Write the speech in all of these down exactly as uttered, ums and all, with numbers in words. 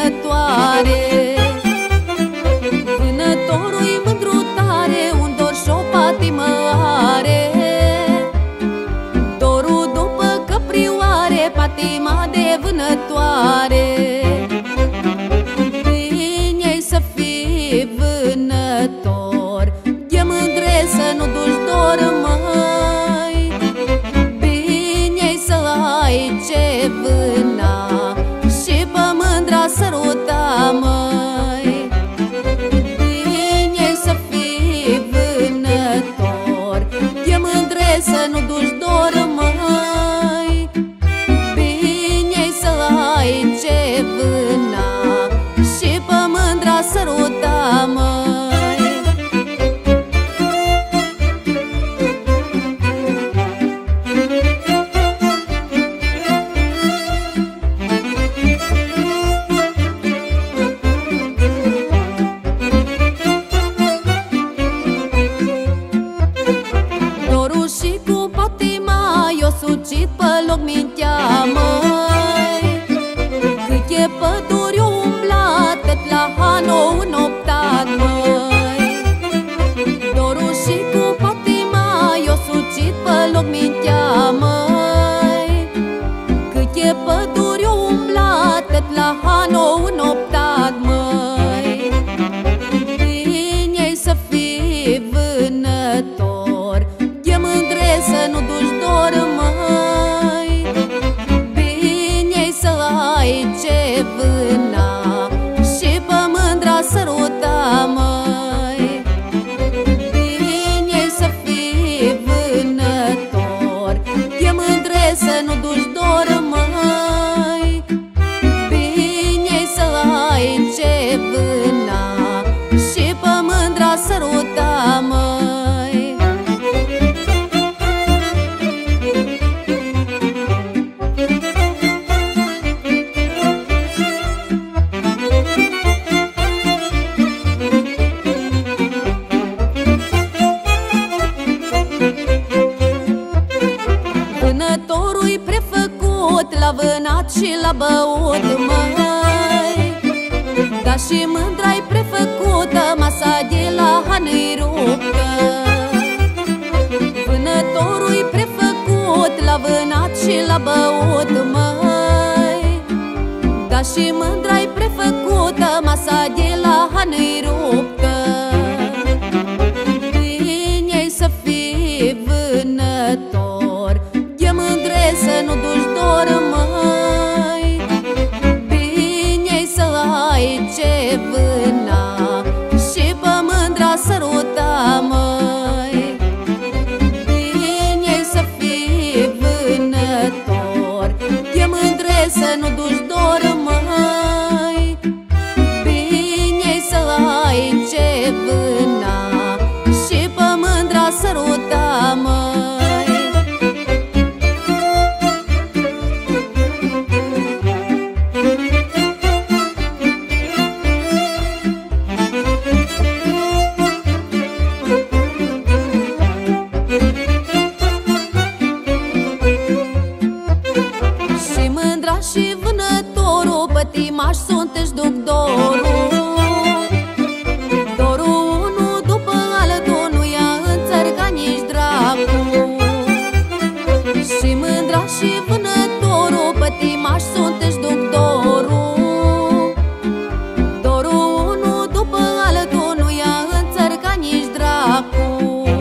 vânătoare. Vânătorul-i mândru tare, un dor și-o patimă are. Dorul după căprioare, patima de vânătoare. Bine-i să fii vânător, e mândre să nu duci dor, măi. Bine-i să ai ce vâna și pe mândra săruta, măi. Bine-i să fii vânător, e mândre să nu duci dor, măi. Bine-i să ai ce vâna și pe mândra săruta, măi. Dorul și cu patima i-o sucit pe loc mintea, măi. Cât e păduri umblat, tot la Hanou înoptat, măi. Dorul și cu patima i-o sucit pe loc mintea, măi. Cât e păduri umblat, tot la Hanou înoptat, măi. Bine-i să fii vânător, e mândre să nu duci dor, măi. Bine-i să ai ce vâna și pe mândra săruta, măi. Bine-i să fii vânător, e mândre să nu duci dor, măi. Bine-i să ai ce vâna și pe mândra săruta, măi. Vânătorul-i prefăcut la vânat și la băut, măi. Dar și mândra-i prefăcută, masa de la Han-i ruptă. Vânătorul-i prefăcut la vânat și la băut, măi. Dar și mândra-i prefăcută, masa de la Han-i ruptă. Bine-i să fii vânător, e mândre să nu duci dor, măi. Bine-i să ai ce vâna și pe mândra săruta, măi. Bine-i să fii vânător, e mândre să nu duci dor, măi. Bine-i să ai ce vâna și pe mândra săruta, măi. Și mândra și vânătorul, pătimaș sunt, își duc dorul. Dorul unul după altul nu ia în țări ca nici dracu. Și mândra și vânătorul, pătimaș sunt, își duc dorul. Dorul unul după altul nu ia în țări ca nici dracu.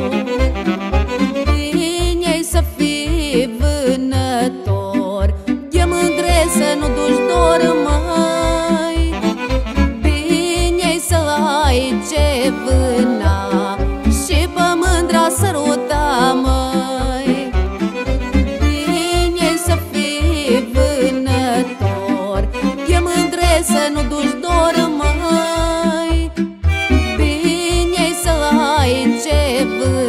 Bine-i să fii vânător, e mândre să nu duci dor, măi. Bine-i să ai ce vâna și pe mândra săruta, măi. Bine-i să fii vânător, e mândre să nu duci dor, măi. Bine-i să ai ce vâna